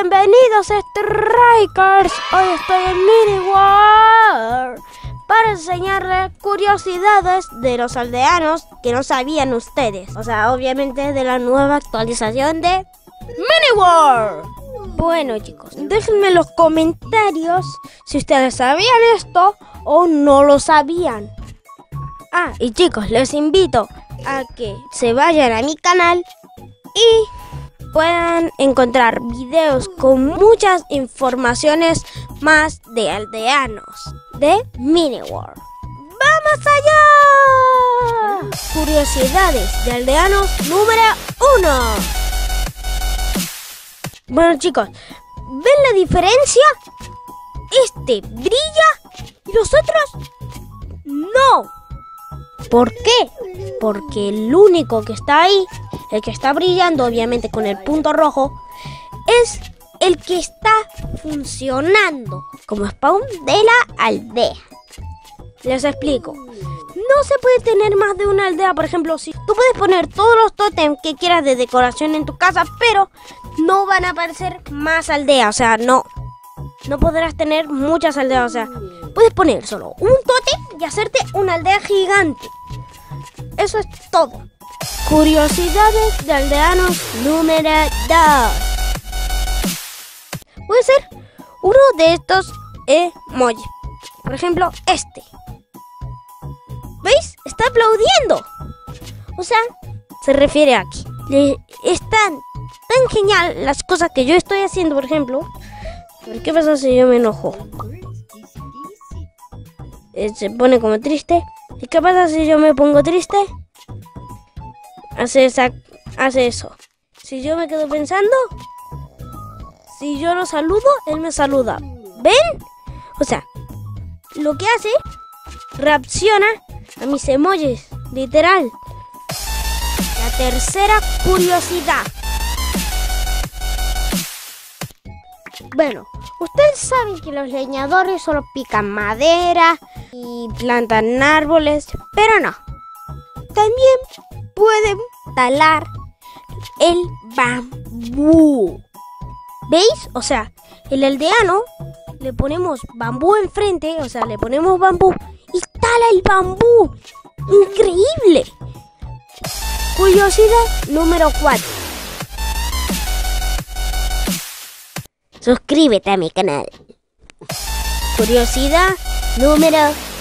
bienvenidos a Strikers. Hoy estoy en Miniworld para enseñarles curiosidades de los aldeanos que no sabían ustedes. O sea, obviamente de la nueva actualización de Miniworld. Bueno chicos, déjenme en los comentarios si ustedes sabían esto o no lo sabían. Ah, y chicos, les invito a que se vayan a mi canal y puedan encontrar videos con muchas informaciones más de aldeanos de Miniworld. ¡Vamos allá! Curiosidades de aldeanos número 1. Bueno chicos, ¿ven la diferencia? Este brilla y los otros no. ¿Por qué? Porque el único que está ahí, el que está brillando obviamente con el punto rojo, es el que está funcionando como spawn de la aldea. Les explico. No se puede tener más de una aldea. Por ejemplo, si tú puedes poner todos los tótems que quieras de decoración en tu casa, pero no van a aparecer más aldeas. O sea, no podrás tener muchas aldeas. O sea, puedes poner solo un tótem y hacerte una aldea gigante. Eso es todo. Curiosidades de aldeanos número 2. Puede ser uno de estos emojis. Por ejemplo, este. ¿Veis? Está aplaudiendo. O sea, se refiere a que están tan genial las cosas que yo estoy haciendo, por ejemplo. ¿Qué pasa si yo me enojo? Se pone como triste. ¿Y qué pasa si yo me pongo triste? Hace eso. Si yo me quedo pensando, si yo lo saludo, él me saluda. ¿Ven? O sea, lo que hace, reacciona a mis emojis, literal. La tercera curiosidad. Bueno, ustedes saben que los leñadores solo pican madera y plantan árboles, pero no. También pueden talar el bambú. ¿Veis? O sea, el aldeano le ponemos bambú enfrente, o sea, le ponemos bambú y tala el bambú. ¡Increíble! Curiosidad número 4. Suscríbete a mi canal. Curiosidad número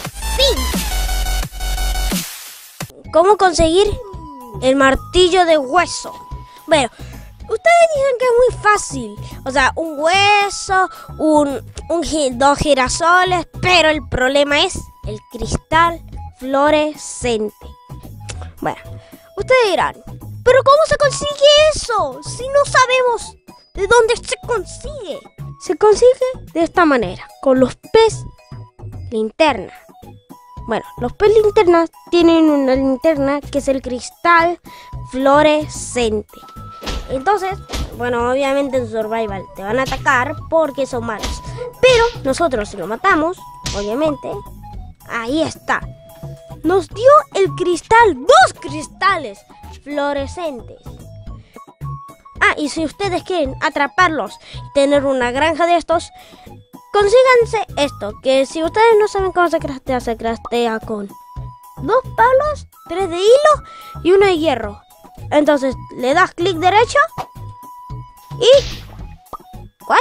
5. ¿Cómo conseguir el martillo de hueso? Bueno, ustedes dicen que es muy fácil. O sea, un hueso, dos girasoles, pero el problema es el cristal fluorescente. Bueno, ustedes dirán, ¿pero cómo se consigue eso? Si no sabemos de dónde se consigue. Se consigue de esta manera, con los pez linterna. Bueno, los pez linternas tienen una linterna que es el cristal fluorescente. Entonces, bueno, obviamente en Survival te van a atacar porque son malos. Pero nosotros si lo matamos, obviamente, ahí está. Nos dio el cristal, 2 cristales fluorescentes. Ah, y si ustedes quieren atraparlos y tener una granja de estos, consíganse esto, que si ustedes no saben cómo se craftea con 2 palos, 3 de hilo y 1 de hierro. Entonces le das clic derecho y... ¿What?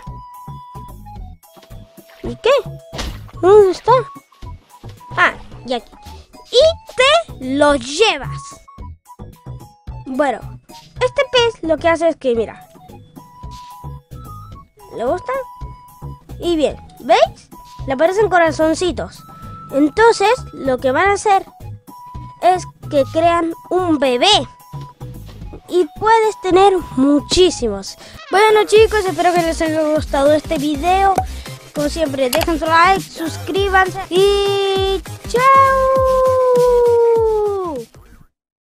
¿Y qué? ¿Dónde está? Ah, y aquí. Y te lo llevas. Bueno, este pez lo que hace es que, mira, ¿le gusta? Y bien, ¿veis? Le aparecen corazoncitos. Entonces, lo que van a hacer es que crean un bebé. Y puedes tener muchísimos. Bueno chicos, espero que les haya gustado este video. Como siempre, dejen su like, suscríbanse y ¡chao!